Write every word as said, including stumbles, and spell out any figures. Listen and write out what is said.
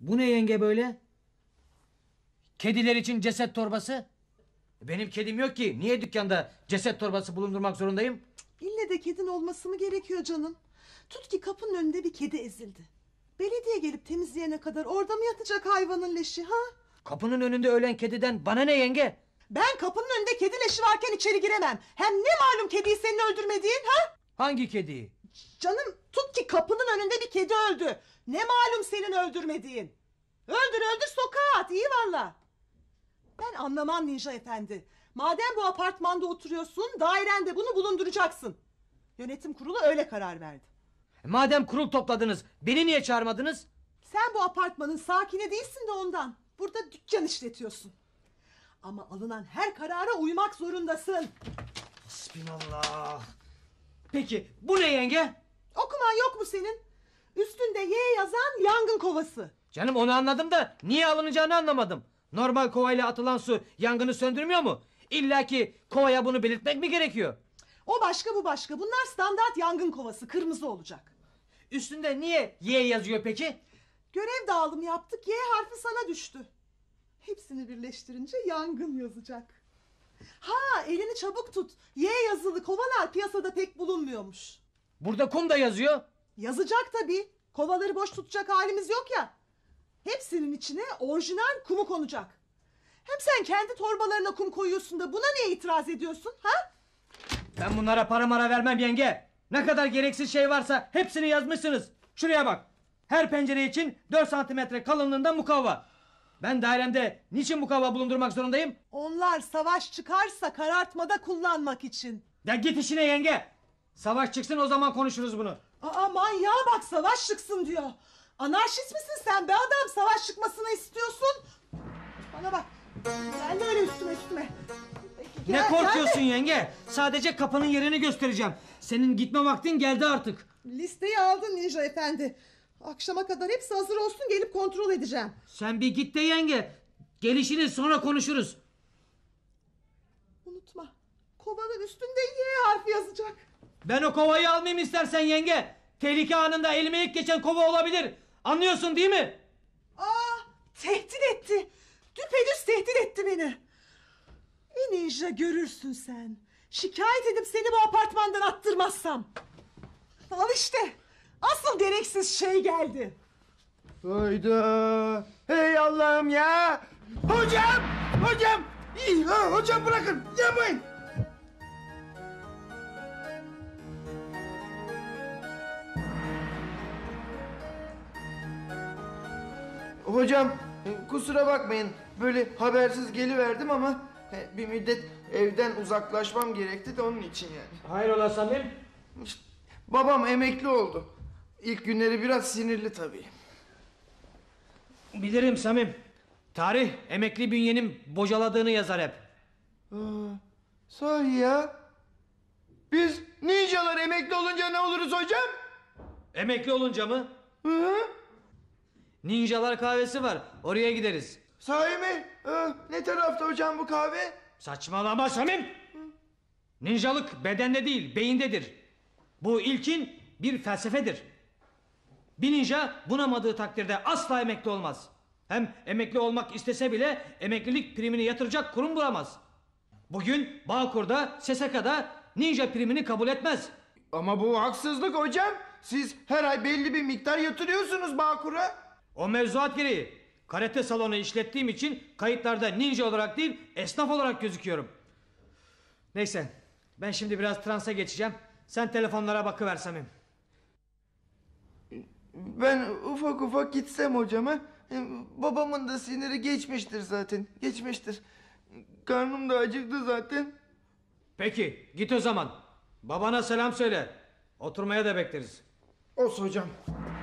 Bu ne yenge böyle? Kediler için ceset torbası. Benim kedim yok ki. Niye dükkanda ceset torbası bulundurmak zorundayım? İlle de kedin olması mı gerekiyor canım? Tut ki kapının önünde bir kedi ezildi. Belediye gelip temizleyene kadar orada mı yatacak hayvanın leşi ha? Kapının önünde ölen kediden bana ne yenge? Ben kapının önünde kedi leşi varken içeri giremem. Hem ne malum kediyi senin öldürmediğin ha? Hangi kediyi? Canım tut ki kapının önünde bir kedi öldü. Ne malum senin öldürmediğin. Öldür öldür sokağa at, iyi valla. Ben anlamam Ninja Efendi. Madem bu apartmanda oturuyorsun, dairende bunu bulunduracaksın. Yönetim kurulu öyle karar verdi. Madem kurul topladınız, beni niye çağırmadınız? Sen bu apartmanın sakini değilsin de ondan. Burada dükkan işletiyorsun. Ama alınan her karara uymak zorundasın. Hasbinallah. Peki bu ne yenge? Okuman yok mu senin? Üstünde Y yazan yangın kovası. Canım onu anladım da niye alınacağını anlamadım. Normal kovayla atılan su yangını söndürmüyor mu? İlla ki kovaya bunu belirtmek mi gerekiyor? O başka bu başka. Bunlar standart yangın kovası. Kırmızı olacak. Üstünde niye Y yazıyor peki? Görev dağılımı yaptık. Y harfi sana düştü. Hepsini birleştirince yangın yazacak. Ha, elini çabuk tut. Y yazılı kovalar piyasada pek bulunmuyormuş. Burada kum da yazıyor. Yazacak tabii. Kovaları boş tutacak halimiz yok ya. Hepsinin içine orijinal kumu konacak. Hem sen kendi torbalarına kum koyuyorsun da buna niye itiraz ediyorsun ha? Ben bunlara para mara vermem yenge. Ne kadar gereksiz şey varsa hepsini yazmışsınız. Şuraya bak. Her pencere için dört santimetre kalınlığında mukavva. Ben dairemde niçin mukavva bulundurmak zorundayım? Onlar savaş çıkarsa karartmada kullanmak için. Ya git işine yenge. Savaş çıksın o zaman konuşuruz bunu. Aa, manyağa bak, savaş çıksın diyor. Anarşist misin sen be adam, savaş çıkmasını istiyorsun? Bana bak, gelme öyle üstüme üstüme. Gel, Ne korkuyorsun gelme. yenge? Sadece kapının yerini göstereceğim. Senin gitme vaktin geldi artık. Listeyi aldın Ninja Efendi. Akşama kadar hepsi hazır olsun, gelip kontrol edeceğim. Sen bir git de yenge. Gelişini sonra konuşuruz. Unutma, kovanın üstünde Y harfi yazacak. Ben o kovayı almayayım istersen yenge. Tehlike anında elime ilk geçen kova olabilir. Anlıyorsun değil mi? Aa, tehdit etti. Düpedüz tehdit etti beni. E Ninja, görürsün sen. Şikayet edip seni bu apartmandan attırmazsam. Al işte. Asıl gereksiz şey geldi. Hayda. Hey Allah'ım ya. Hocam. Hocam. İyi, ha, hocam bırakın. Yapmayın. Hocam kusura bakmayın. Böyle habersiz geliverdim ama bir müddet evden uzaklaşmam gerekti de onun için yani. Hayrola Samim? İşte, babam emekli oldu. İlk günleri biraz sinirli tabii. Bilirim Samim. Tarih emekli bünyenin bocaladığını yazar hep. Aa, sahi ya. Biz ninjalar emekli olunca ne oluruz hocam? Emekli olunca mı? Hı? Ninjalar kahvesi var. Oraya gideriz. Sahi mi? Aa, ne tarafta hocam bu kahve? Saçmalama Samim. Ninjalık bedende değil, beyindedir. Bu ilkin bir felsefedir. Bir ninja bunamadığı takdirde asla emekli olmaz. Hem emekli olmak istese bile emeklilik primini yatıracak kurum bulamaz. Bugün Bağkur'da, S S K'da ninja primini kabul etmez. Ama bu haksızlık hocam. Siz her ay belli bir miktar yatırıyorsunuz Bağkur'a. O mevzuat gereği. Karate salonu işlettiğim için kayıtlarda ninja olarak değil esnaf olarak gözüküyorum. Neyse, ben şimdi biraz transa geçeceğim. Sen telefonlara bakıver Samim. Ben ufak ufak gitsem hocama. Babamın da siniri geçmiştir zaten. Geçmiştir. Karnım da acıktı zaten. Peki git o zaman. Babana selam söyle. Oturmaya da bekleriz. Olsun hocam.